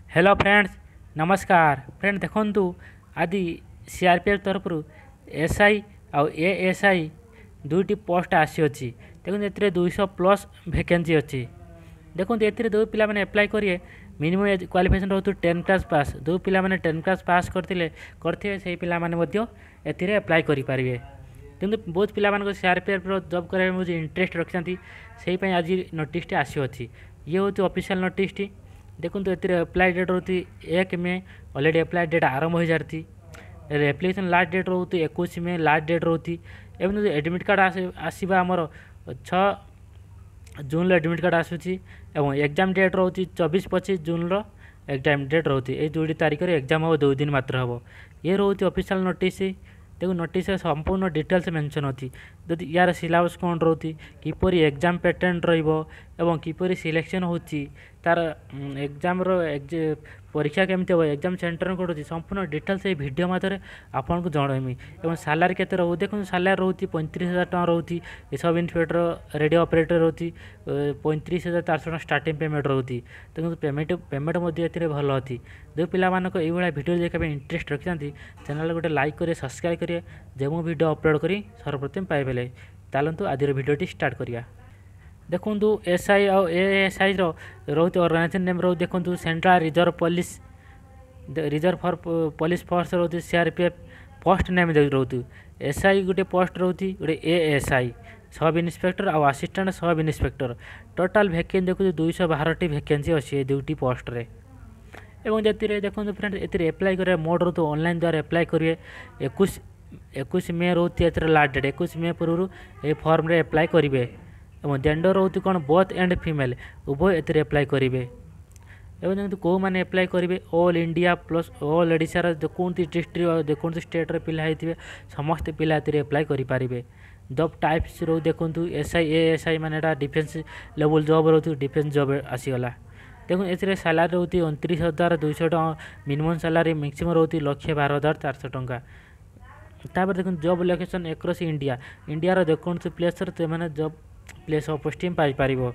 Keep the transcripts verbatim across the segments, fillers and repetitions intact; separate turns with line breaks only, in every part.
Hello friends, नमस्कार friend. देखु आदि सीआरपीएफ तरफ एसआई आउ एएसआई दुईटी पोस्ट आसी अच्छी। देखो ए दुईश प्लस वैकेंसी अच्छी। देखो ए दो पिला माने अप्लाई करिए मिनिमम एज क्वालिफिकेशन रोतु टेन क्लास पास। जो पिला माने टेन क्लास पास करथिले करथिबे सेही पिला माने मध्य एथिरे अप्लाई करि पारिबे। किंतु बहुत पिला मानको सीआरपीएफ रो जॉब करे मुझे इंटरेस्ट रखिसंती सेही पई आज नोटिस टी आसी अछि। ये होती ऑफिशियल नोटिस टी। देखो ए अप्लाई डेट रोती एक मे ऑलरेडी अप्लाई डेट आरंभ हो जाती। एप्लिकेशन लास्ट डेट रोती इक्कीस मे लास्ट डेट रोती। एवं एडमिट कार्ड आसवा आमर छः जून एडमिट कार्ड आसूची एवं एग्जाम डेट रोती चौबीस पच्चीस जून रो एग्जाम डेट रोती। ये दुईटी तारीख में एग्जाम हम दो दिन मात्र हम। ये रोती ऑफिशियल नोटिस। देखो नोटिस संपूर्ण डिटेल्स मेंशन होती। जदि यार सिलेबस कौन रोती किपरि एग्जाम पैटर्न रहिबो एवं किपरि सिलेक्शन होची तार एग्जाम रो परीक्षा केमती हो एग्जाम सेंटर कोड होची संपूर्ण डिटेल्स ये वीडियो माध्यम आपन को जणाइमी। एवं सैलरी केते रहू देखो सैलरी रोती पैंतीस हजार टका रोती। सब इन्सपेक्टर रेडियो ऑपरेटर रोती पैंतीस हजार चार सौ स्टार्टिंग पेमेंट रोती। देखो पेमेंट पेमेंट मध्य एथिरे भल होती। जो पिला मानको एई भला वीडियो देखा इंटरेस्ट रखिसंती चैनल गोटे लाइक करिए सब्सक्राइब करिए जे मु वीडियो अपलोड करी सर्वप्रथम पाइबेले। चलतु आदिर वीडियोटी स्टार्ट करिया। देखु एसआई और एएसआई रोते ऑर्गेनाइजेशन नेम रो देखु central reserve police reserve for police force रोती सीआरपीएफ पोस्ट नेम रोतु। एसआई गोटे पोस्ट रोती गोटे एएसआई सब इन्स्पेक्टर और assistant sub inspector total vacancy देखो दुईश बारह टी वैकेंसी अच्छी दुईटी पोस्ट रे। एवं जति देखो फ्रेंड ए एप्लाई करें मोड रो तो ऑनलाइन द्वारा एप्लाई करेंगे। इक्कीस इक्कीस मे रोती ए लास्ट डेट इक्कीस मे पूर्व ये फॉर्म रे एप्लाई करेंगे। एवं जेंडर रोती कौन बोथ एंड फीमेल उभय एथिरे एप्लाई करेंगे। एवं देखो कौ मैंने एप्लाई करेंगे ऑल इंडिया प्लस ऑल ओडिशार जेकोसी डिस्ट्रिक्ट जेकोसी स्टेट रे पिला होइथिबे समस्त पिला एथिरे एप्लाई करि पारिबे। जॉब टाइप्स रो देखु एसआई एएसआई माने डिफेंस लेवल जॉब रोती डिफेंस जॉब आसीगला। देखो ए सैलरी रोती उनतीस हजार दुईश टका मिनिमम सैलरी मैक्सिमम रोती लक्षे बारह हजार चार सौ टका। तापर देखो job location across India India जेकोसी प्लेस मैंने जॉब प्लेस ऑफ पोस्टिंग पाई पारिबो।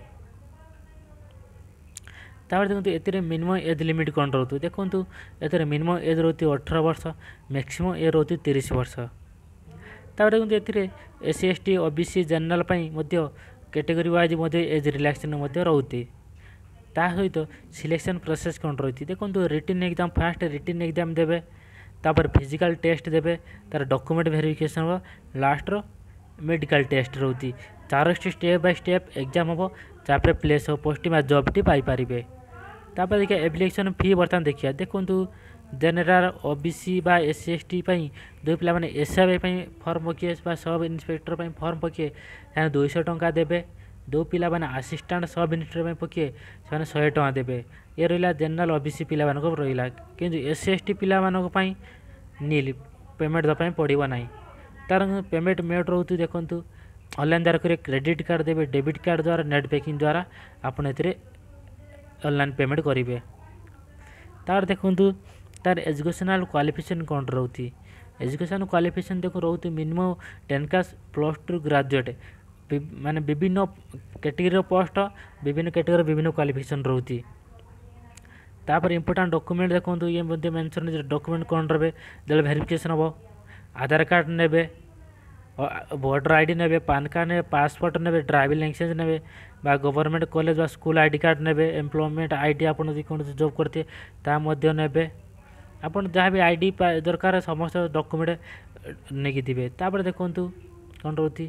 तापर देखो ए मिनिमम एज लिमिट कौन रोतु देखो ए मिनिमम एज रोती अठारह वर्ष मैक्सिमम ए रोती तीस वर्ष। तापर देखो ए SC ST OBC general category wise age relaxation रोती। ता सहित सिलेक्शन प्रोसेस कौन रही देखो written exam first written exam देवे तापर फिजिकल टेस्ट देवे तार डॉक्यूमेंट वेरिफिकेशन हो लास्ट रो मेडिकल टेस्ट रोती। चारोटी स्टेप बाय स्टेप एग्जाम हम तापर प्लेस ऑफ पोस्टिंग में जॉब टी पाई पारिबे। तापर देखिए एप्लिकेशन फी बर्तमान देखिए देखो जनरल ओबीसी बा एससी एसटी जो पिला माने SI form पकिए sub inspector form पकिए से दुईश टंका देवे। दो पिला माने असिस्टेंट सब इन्स्पेक्टर पकिए से शहे टଙ୍କା देवे। ये रहा जनरल ओबीसी पिला मानक रहा कि एससी एसटी पिला मानक पई नील पेमेंट दपाई पड़ो ना। तार पेमेंट मेड रोती देखो ऑनलाइन द्वारा करेंगे क्रेडिट कार्ड देवे डेबिट कार्ड द्वारा नेट बैंकिंग द्वारा आपन ए ऑनलाइन पेमेंट करेंगे। तार देखो तार एजुकेशनल क्वालिफिकेशन कौन रोती एजुकेशन क्वालिफिकेशन देखो रोती minimum ten class plus two graduate माने विभिन्न कैटेगरी पोस्ट विभिन्न कैटेगरी विभिन्न क्वालिफिकेशन रोती। तापर इंपोर्टेंट डॉक्यूमेंट देखो ये मेंशन डॉक्यूमेंट कौन रहे जब वेरिफिकेशन हम आधार कार्ड ने भोटर आईडी ने पान कार्ड ने पासपोर्ट ने ड्राइविंग लाइसेंस ने गवर्नमेंट कॉलेज बा स्कूल आईडी कार्ड ने एम्प्लॉयमेंट आईडी आप कौन जॉब करते ने आप जहाँ भी आईडी दरकार समस्त डॉक्यूमेंट नहीं थे। तापर देखो कौन रोती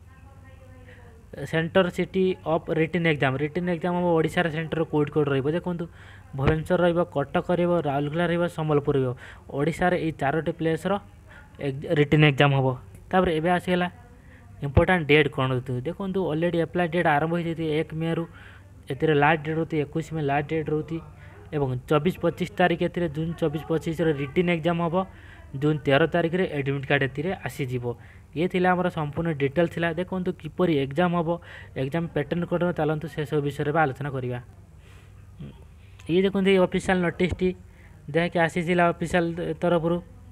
centre city of written exam written exam हम ओडिशा सेंटर कोड कोड रही देखो भुवनेश्वर रटक राउरकेला रहा संबलपुर ओडिशा ये चारोटी प्लेस रिटन एग्जाम हम। तापर एबे आसीगला इंपोर्टेंट डेट कौन रोती देखो ऑलरेडी अप्लाई डेट आरंभ हो जाती एक मे रु ए लास्ट डेट रोती इक्कीस मे लास्ट डेट रोती एवं चौबीस पच्चीस तारीख ए जून चौबीस पच्चीस रिटन एग्जाम हम जून तेरह तारीख में एडमिट कार्ड ए आसीज। ये थिला हमर संपूर्ण डिटेल थिला देखो किपरि एग्जाम हम एग्जाम पैटर्न कौन चलतु से सब विषय में आलोचना करवा। ये देखो ये ऑफिशियल नोटिस टी जहाँकि आसी ऑफिशियल तरफ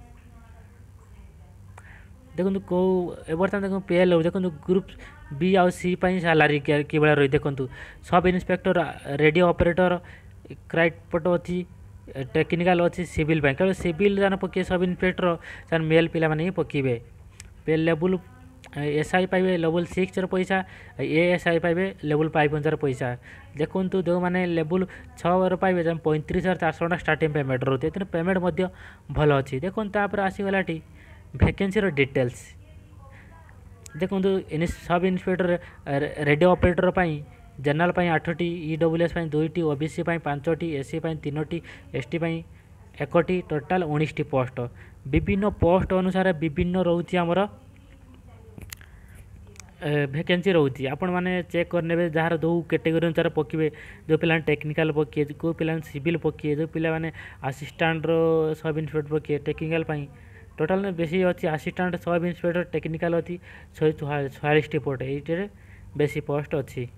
देखो कौ बर्तमान देखो पे लो देखो ग्रुप बी आउ सी सैलरी कि रही देखो सब इन्स्पेक्टर रेडियो ऑपरेटर क्राइट पट अच्छी टेक्निकाल अच्छी सिविल केवल सिविल जान पके सब इन्सपेक्टर जान मेल पिला माने पकेबे पे लेवल एसआई पाइबे लेवल सिक्स पैसा ए एस आई पाइबे लेवल फाइव हजार पैसा देखूँ जो मैंने लेवल छर पाइबे जन पैंतीस हजार चार सौ स्टार्टिंग पेमेंट रोचे तेणु पेमेंट भल अच्छी देखो तापर आसीगला भैकेन्सी डिटेल्स देखो sub inspector radio operator general पाई आठटी ईडब्ल्यूएस दुईटी ओबीसी पांचटी एससी तीनोटी एसटी एकटी टोटाल उन्नीस टी पोस्ट विभिन्न पोस्ट अनुसार विभिन्न रोचे आमर भैकेन्सी रोचे आपण मैंने चेक करने जार जो कैटेगरी अनुसार पकेबे जो पिला टेक्निकल पके को पिला सिविल पके जो पिला माने असिस्टेंट सब इन्सपेक्टर पके टेक्निकल टोटाल बेसी अच्छी असिस्टेंट सब इन्सपेक्टर टेक्निकल अच्छी शहे छयालीस टी पोस्ट ये बेसी पोस्ट अच्छी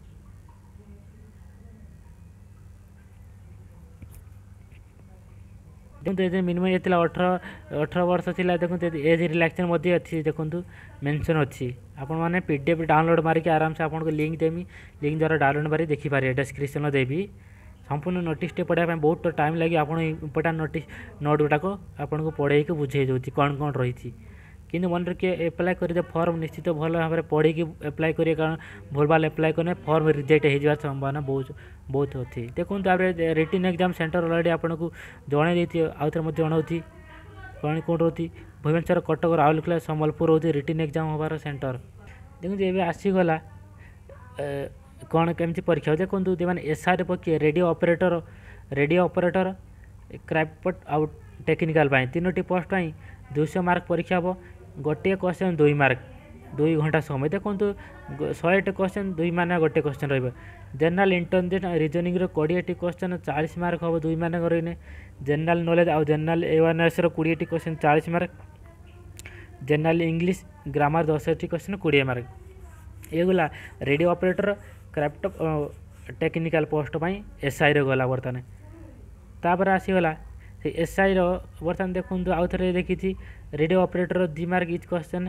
देखते मिनिमम ये अठर अठर वर्ष था देखते एज रिलैक्सेशन अच्छी देखूँ मेंशन अच्छी आपण मैंने पीडीएफ डाउनलोड मारिक आराम से आपको लिंक देमी लिंक द्वारा डाउनलोड मारी देखिपारे डिस्क्रिप्शन देवी संपूर्ण नोटिस टे पढ़ाई बहुत टाइम लगे आप इंपोर्टाट नोटिस नोट गुटाक आपको पढ़े बुझे दूसरी कौन कौन रही कि मन रखिए एप्लाय कर फर्म निश्चित भल भाव में पढ़ी एप्लाय करेंगे कारण भूल भाल एप्लाय करने फर्म रिजेक्ट हो संभावना बहुत बहुत अच्छी देखो रिटन एग्जाम सेंटर अलरेडी आपको जन देती आउ थे जनाऊँगी कौन कौन रोची भुवनेश्वर कटक राउरकेला संबलपुर रोचे रिटन एग्जाम होबार सेंटर देखो ये आसीगला कौन केमती परीक्षा देखो मैंने एसआर पके radio operator radio operator craft आउ टेक्निकल तीनोटी पोस्ट दुईश मार्क परीक्षा हम गोटे क्वेश्चन दुई मार्क दुई घंटा समय देखो शहे क्वेश्चन दुई माने गोटे क्वेश्चन रही जनरल इंटेलिजेंस रिजनिंग कोड़े क्वेश्चन चालीस मार्क हम दुई माने रही जनरल नॉलेज आउ जनरल अवेयरनेस कोड़े क्वेश्चन चालीस मार्क जनरल इंग्लिश ग्रामर दस टी क्वेश्चन कोड़े मार्क ये गला radio operator craft technical post SI रे गला बर्तमान तापर आसीगला एसआई बर्तमान देखो आउ थे देखी रेडियो ऑपरेटर दी mark each question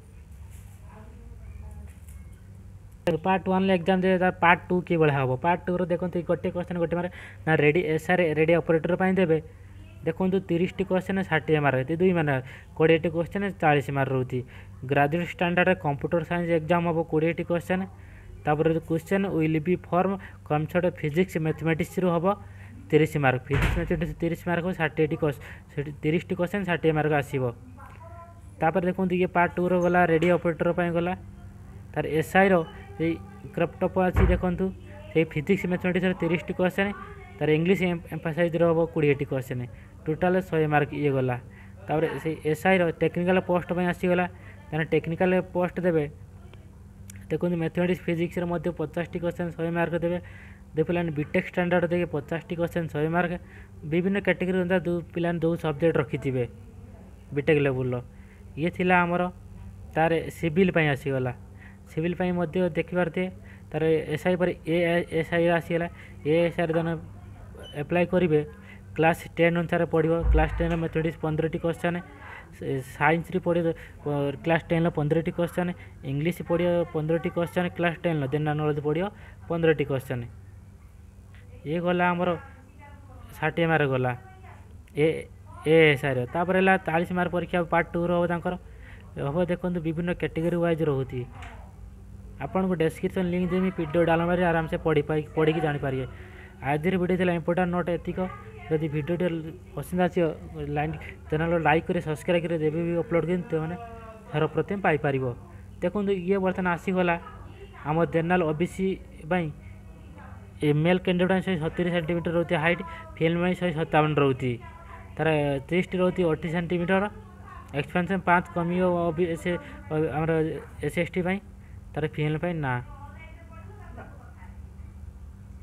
part one exam दे पार्ट टू कि भाया हम पार्ट टू देखो गोटे क्वेश्चन गोटे मार्क ना रेडी एसआर रेडियो ऑपरेटर देवे देखो तीस टी क्वेश्चन षाठी मार्क दुई मार्क कोड़े टी क्वेश्चन चालीस मार्क रोची graduate standard computer science exam हम कोड़े टी क्वेश्चन तापर question will be form concept physics mathematics रु हम तीस मार्क फिजिक्स मैथमेटिक्स तीस मार्क षाठी टी तीस टी क्वेश्चन षाठी मार्क आसो तापर देखो ये पार्ट टू गला रेडियो ऑपरेटर गला तार एसआई क्रैप्टअप अच्छी देखूँ से फिजिक्स मैथमेटिक्स तीस टी क्वेश्चन तार इंग्लिश एम्फासाइज हम कोड़े टी क्वेश्चन टोटाल शहे मार्क ये गला तापर से एसआई टेक्निकल पोस्ट आसीगला ताने टेक्निकल पोस्ट देवे देखो मैथमेटिक्स फिजिक्स पचास टी क्वेश्चन शहे मार्क देवे दो पिलाने बीटेक स्टैंडर्ड देखे पचास टी क्वेश्चन शहे मार्क विभिन्न कैटेगरी अनुसार दो पिलाने दो सब्जेक्ट रखिथे बीटेक लेवल ये थिला आमर तार सिविल आसीगला सिविल देखी पारे तार एसआई पर A S I आसीगला A S I जन एप्लाय करेंगे क्लास टेन अनुसार पढ़ो क्लास टेन मैथमेटिक्स पंद्रह टी क्वेश्चन साइंस पढ़ो क्लास टेन पंद्रह टी क्वेश्चन इंग्लिश पढ़ो पंद्रह टी question class ten general knowledge पढ़ो पंद्रह टी क्वेश्चन ये गला आमर षाठी मार्क गला ए एस आई तापर है चालीस मार्क परीक्षा पार्ट टू रो हम हम देखो विभिन्न कैटेगरी वाइज रोचे आपन को डिस्क्रिप्शन लिंक देमी पीडीएफ डाउनलोड मारी आराम से पढ़ी पढ़ी जानीपारे आज वीडियो थी इंपोर्टाट नोट एतिक जदि वीडियो पसंद आसी लाइन चैनल लाइक कर सब्सक्राइब कर जब भी अपलोड कर तो मैंने सर्वप्रथम पाइपर देखो ये बर्तमान आसीगला आम जनरल ओबीसी मेल कैंडिडेट शहे सतुरी सेंटीमीटर रोचे हाइट फिल्म शहे सतावन रोचे तार चेस्ट रोचे अठी सेंटीमीटर एक्सपेंशन पाँच कमी एस एस टी तार फिल्म ना